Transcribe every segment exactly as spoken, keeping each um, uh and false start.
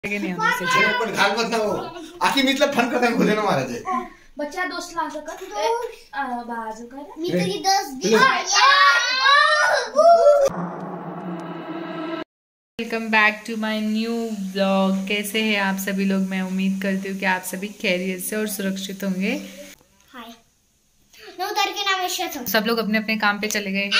नाही पण घालवत ना हो आखी मीतला फन करता खोले ना महाराज बच्चा दोस्त ला सकत बाजू कर मी तेरी दोस्त दी। Welcome back to my new blog. कैसे हैं आप सभी लोग? मैं उम्मीद करती हूँ कि आप सभी खैरियत से और सुरक्षित होंगे। हाय मैं उधर के नाम इश्शत। सब लोग अपने अपने काम पे चले गए।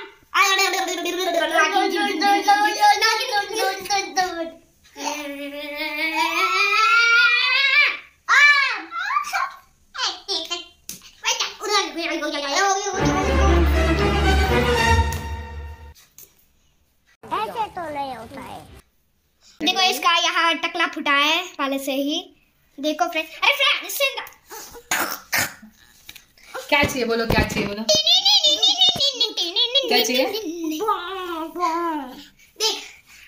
ऐसे तो नहीं होता है। देखो इसका यहाँ टकला फुटा है पहले से ही। देखो फ्रेंड, अरे फ्रेंड क्या चाहिए बोलो, क्या चाहिए बोलो, क्या चाहिए? देख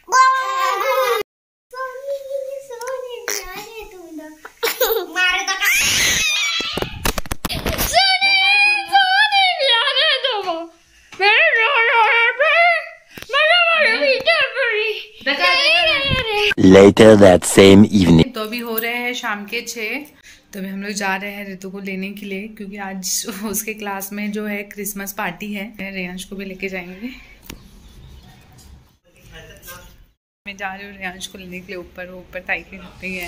मारे तो Later that same evening. तो अभी हो रहे हैं शाम के छः। तो अभी हम लोग जा रहे हैं ऋतु को लेने के लिए, क्योंकि आज उसके क्लास में जो है क्रिसमस पार्टी है। रेयांश को भी लेके जाएंगे। मैं जा रही हूँ रेयांश को लेने के लिए ऊपर। ऊपर ताई के घर पे है।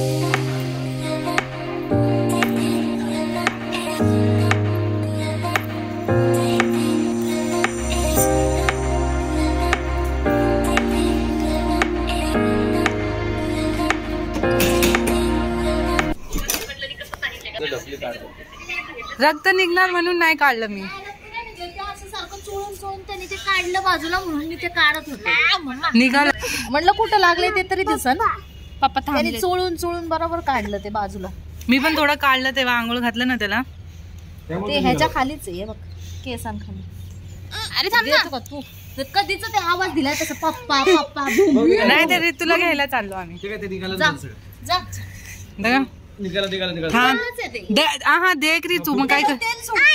रक्त निघणार म्हणून नाही काढलं मी। सारखं चोळून चोळून त्याने ते काढलं बाजूला म्हणून मी ते काढत होते। निघाल म्हणलं कुठं लागले ते तरी दिसन। पप्पा त्याने चोळून चोळून बरोबर काढलं ते बाजूला। मी पण थोडं काढलं तेव्हा आंघोळ घातलं ना त्याला। ते ह्याच्या खालीच आहे बघ, केसांखाली। अरे थांब ना का तू कधीच ते आवाज दिला तसं पप्पा पप्पा। नाही ते ऋतूला घ्यायला चाललो आम्ही। जा बघा निघाला निघाला निघाला हाँ हाँ देख रही तू मग काय कर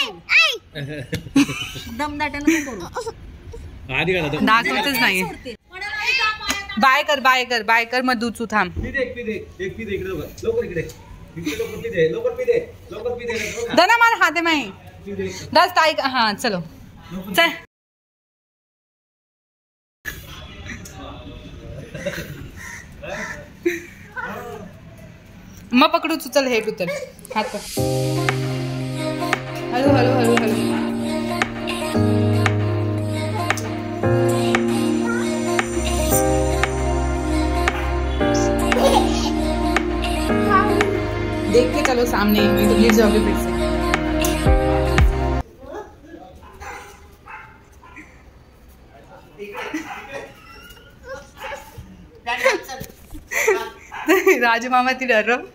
दमदाट्यानं करू दाखवतच नाही। बाय कर बाय कर बाय कर मग दूध थांब। दना मला हाते माही दस तारीख। हाँ चलो चल मग पकडू तू। चल हे उतर हात कर। हळू हळू हळू हळू देख के चलो सामने, तो गिर जाओगे फिर से। राजू मामा ती डर रहा।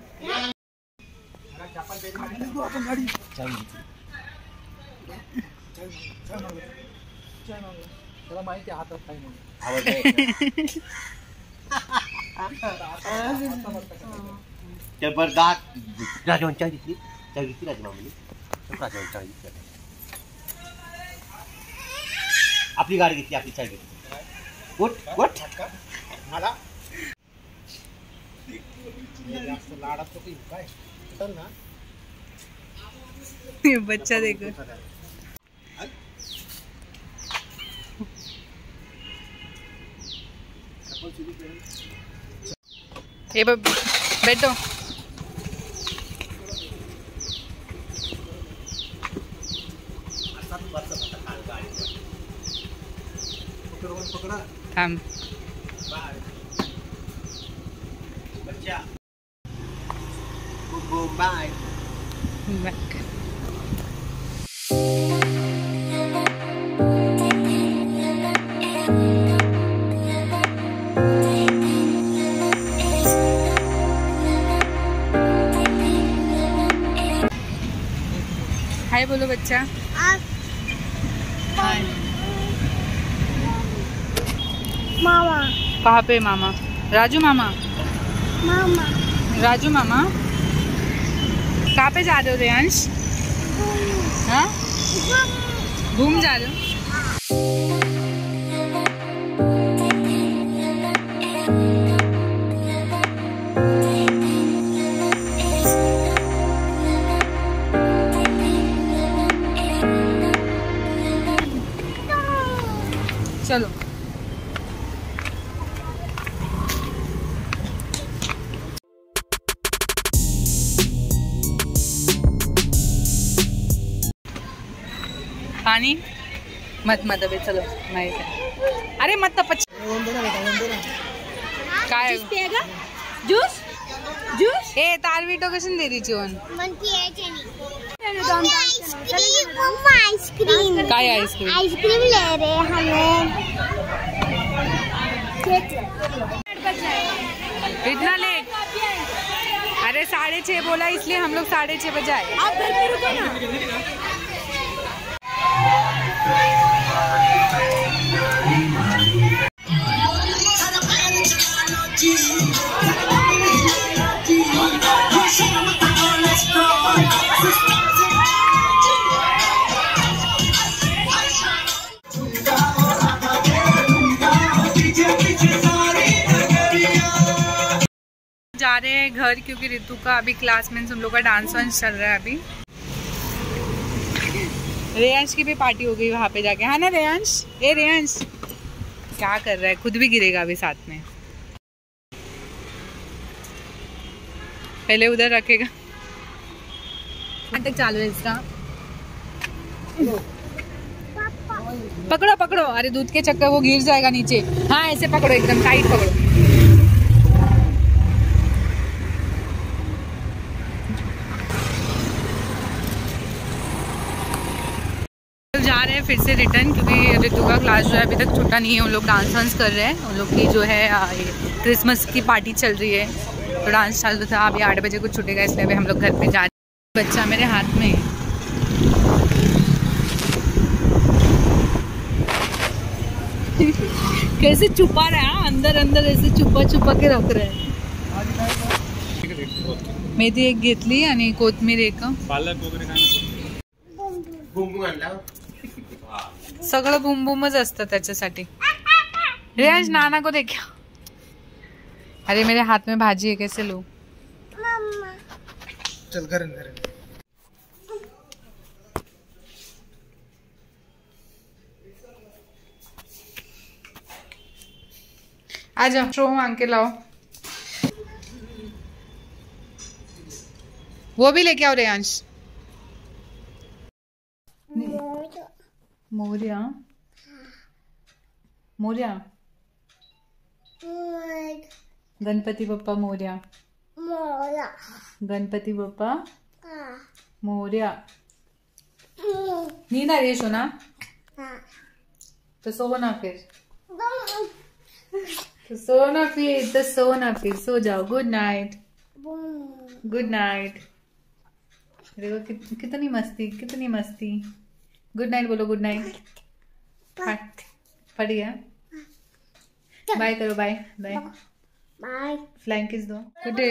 जबरदस्त राजवन चाय घेतली चाय घेतली राजमामाने राजवन चाय घेतली। आपली गाडी घेतली, आपली चाय घेतली। उठ उठ मला बच्चा देखो ये बैठो। थांब बच्चा बाय बैक। हाय बोलो बच्चा। हाय मामा। कहाँ पे मामा? राजू मामा। मामा राजू मामा कहाँ पे जा रहे हो रेयांश? हाँ घूम जा रहे हो? पानी मत मत अबे चलो माहित आहे. अरे मत पच काय जूस जूस ए तारवीटो कशी दे रही चिवन मन की है चनी आइसक्रीम काय आइसक्रीम आइसक्रीम ले रहे हमें इतना लेट. अरे साढ़े छः बोला इसलिए हम लोग साढ़े छः बजे आए. आप घर पे रुको ना. जा रहे हैं घर क्योंकि ऋतु का अभी क्लास में हम लोग का डांस वांस चल रहा है. अभी रेयांश की भी पार्टी हो गई वहाँ पे जाके. है ना रेयांश? ए रेयांश क्या कर रहा है? खुद भी गिरेगा अभी साथ में. पहले उधर रखेगा. नाटक चालू है इसका. पकड़ो पकड़ो. अरे दूध के चक्कर वो गिर जाएगा नीचे. हाँ ऐसे पकड़ो एकदम टाइट पकड़ो. जा रहे हैं फिर से रिटर्न क्योंकि ऋतु का क्लास जो है अभी तक छूटा नहीं है. उन लोग डांस वांस कर रहे हैं. उन लोग की जो है क्रिसमस की पार्टी चल रही है तो डांस चालू था. अभी आठ बजे कुछ छूटेगा इसलिए अभी हम लोग घर पे जा रहे हैं. बच्चा मेरे हाथ में कैसे छुपा रहा है. अंदर अंदर ऐसे छुपा छुपा के रख रहे हैं. मेथी एक घेतली आणि कोथमीर एक. पालक वगैरे सगळं बुमबुमच असतं त्याच्यासाठी. रेंज नाना को देखा. अरे मेरे हाथ में भाजी है कैसे लो. चल करें करें. आ जाओ शो मांग के लाओ. वो भी लेके आओ रेयांश. मोरिया मोरिया गणपति बप्पा मोरिया. गणपति बप्पा मोरिया. नींद आ रही है सोना? तो सो ना फिर. तो सो ना फिर तो सो ना फिर सो जाओ. Good night good night. देखो कि, कितनी मस्ती कितनी मस्ती. गुड नाइट बोलो. Good night. पढ़ गया. बाय करो. Bye bye bye. Flying kiss दो. Good day.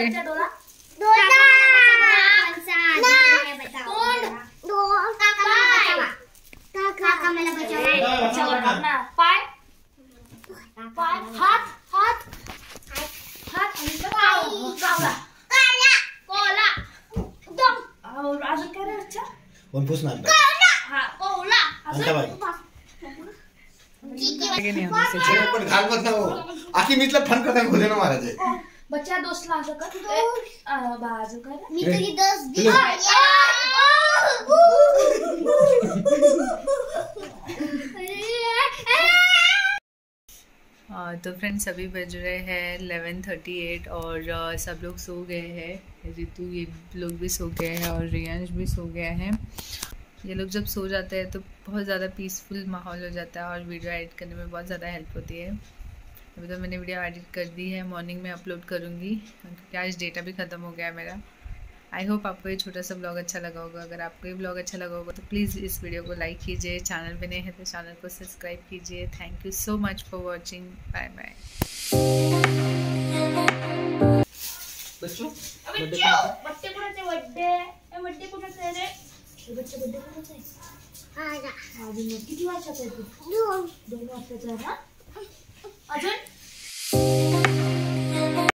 पण घाल मत ना हो. आखी मितला फन करता खुदे ना महाराज. बच्चा दोस्त ला सकत बाजू कर. मी तुझी दोस्त दी. तो फ्रेंड्स अभी बज रहे हैं इलेवन थर्टी एट और uh, सब लोग सो गए हैं. ऋतु ये लोग भी सो गए हैं और रियांश भी सो गया है. ये लोग जब सो जाते हैं तो बहुत ज़्यादा पीसफुल माहौल हो जाता है और वीडियो एडिट करने में बहुत ज़्यादा हेल्प होती है. अभी तो मैंने वीडियो एडिट कर दी है. मॉर्निंग में अपलोड करूँगी क्योंकि आज डेटा भी ख़त्म हो गया है मेरा. आई होप आपको ये छोटा सा ब्लॉग अच्छा लगा होगा. अगर आपको ये ब्लॉग अच्छा लगा होगा तो प्लीज़ इस वीडियो को लाइक कीजिए. चैनल पे नए हैं तो चैनल को सब्सक्राइब कीजिए. Thank you so much for watching. Bye bye. बच्चों बच्चे कोणाचे बर्थडे बर्थडे कोणाचे रे. बच्चे बर्थडे कोणाचे आहे. अजून किती वर्षाचा आहे तू. दोन दोन वर्षाचा आहे ना. अजून